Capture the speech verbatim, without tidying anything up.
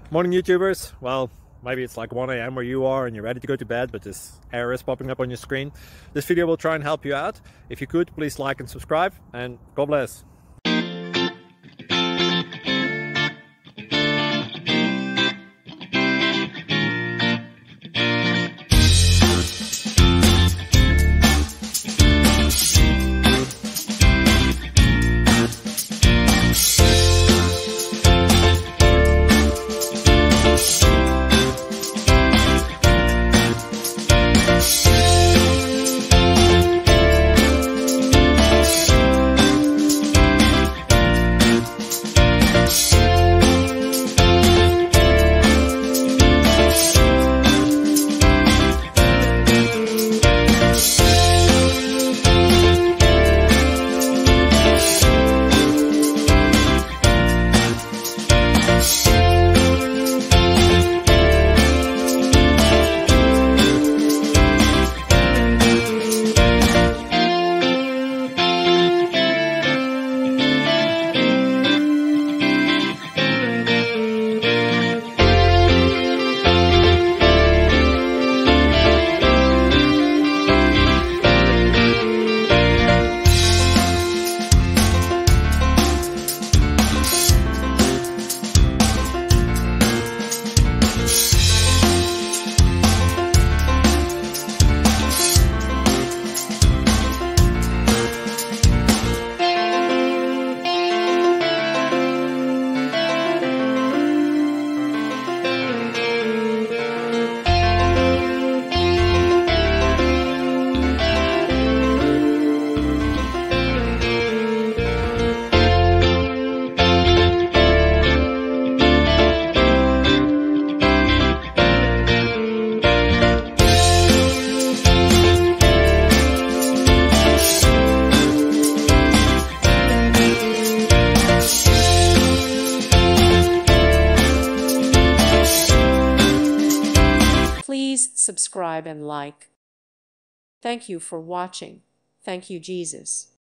Morning YouTubers. Well, maybe it's like one A M where you are and you're ready to go to bed, but this error is popping up on your screen. This video will try and help you out. If you could, please like and subscribe, and God bless. Please subscribe and like. Thank you for watching. Thank you, Jesus.